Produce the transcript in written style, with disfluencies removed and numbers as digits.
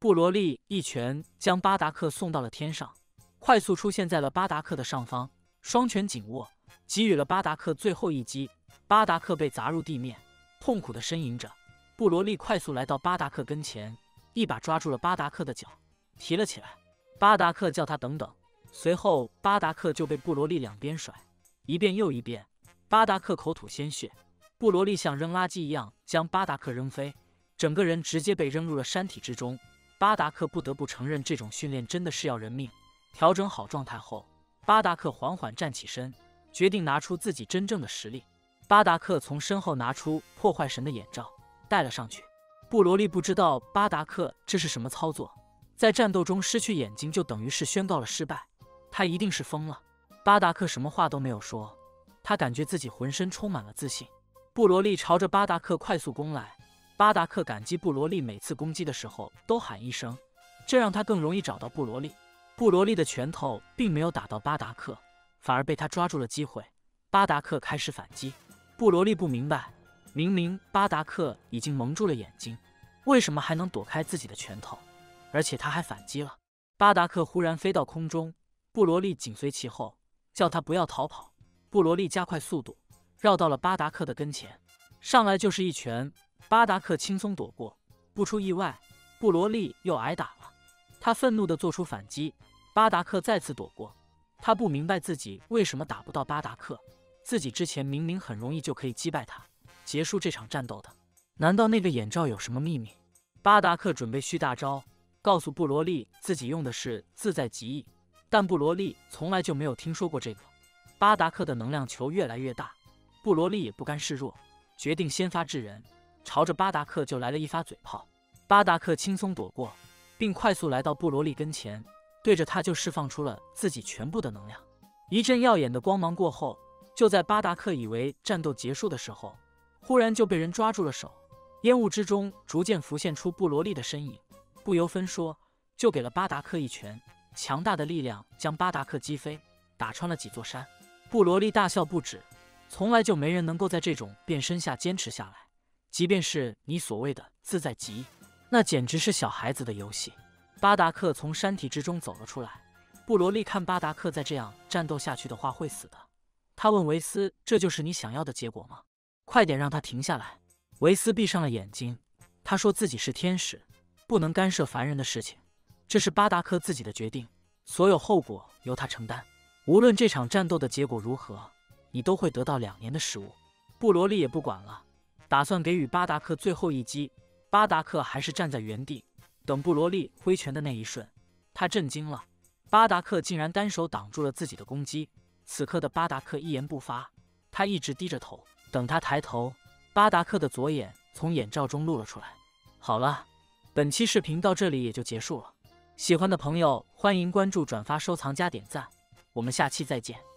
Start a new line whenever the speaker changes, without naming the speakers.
布罗利一拳将巴达克送到了天上，快速出现在了巴达克的上方，双拳紧握，给予了巴达克最后一击。巴达克被砸入地面，痛苦地呻吟着。布罗利快速来到巴达克跟前，一把抓住了巴达克的脚，提了起来。巴达克叫他等等，随后巴达克就被布罗利两边甩，一遍又一遍。巴达克口吐鲜血，布罗利像扔垃圾一样将巴达克扔飞，整个人直接被扔入了山体之中。巴达克不得不承认，这种训练真的是要人命。调整好状态后，巴达克缓缓站起身，决定拿出自己真正的实力。巴达克从身后拿出破坏神的眼罩，戴了上去。布罗利不知道巴达克这是什么操作，在战斗中失去眼睛就等于是宣告了失败，他一定是疯了。巴达克什么话都没有说，他感觉自己浑身充满了自信。布罗利朝着巴达克快速攻来，巴达克感激布罗利每次攻击的时候都喊一声，这让他更容易找到布罗利。布罗利的拳头并没有打到巴达克，反而被他抓住了机会。巴达克开始反击，布罗利不明白，明明巴达克已经蒙住了眼睛，为什么还能躲开自己的拳头，而且他还反击了。巴达克忽然飞到空中，布罗利紧随其后，叫他不要逃跑。布罗利加快速度，绕到了巴达克的跟前，上来就是一拳。巴达克轻松躲过，不出意外，布罗利又挨打了。他愤怒地做出反击，巴达克再次躲过。他不明白自己为什么打不到巴达克，自己之前明明很容易就可以击败他，结束这场战斗的。难道那个眼罩有什么秘密？巴达克准备续大招，告诉布罗利自己用的是自在极意，但布罗利从来就没有听说过这个。巴达克的能量球越来越大，布罗利也不甘示弱，决定先发制人，朝着巴达克就来了一发嘴炮。巴达克轻松躲过，并快速来到布罗利跟前，对着他就释放出了自己全部的能量。一阵耀眼的光芒过后，就在巴达克以为战斗结束的时候，忽然就被人抓住了手。烟雾之中逐渐浮现出布罗利的身影，不由分说就给了巴达克一拳，强大的力量将巴达克击飞，打穿了几座山。布罗利大笑不止，从来就没人能够在这种变身下坚持下来，即便是你所谓的自在极意，那简直是小孩子的游戏。巴达克从山体之中走了出来，布罗利看巴达克再这样战斗下去的话会死的。他问维斯，这就是你想要的结果吗？快点让他停下来。维斯闭上了眼睛，他说自己是天使，不能干涉凡人的事情，这是巴达克自己的决定，所有后果由他承担。无论这场战斗的结果如何，你都会得到2年的食物。布罗利也不管了，打算给予巴达克最后一击。巴达克还是站在原地，等布罗利挥拳的那一瞬，他震惊了，巴达克竟然单手挡住了自己的攻击。此刻的巴达克一言不发，他一直低着头，等他抬头，巴达克的左眼从眼罩中露了出来。好了，本期视频到这里也就结束了，喜欢的朋友欢迎关注、转发、收藏加点赞，我们下期再见。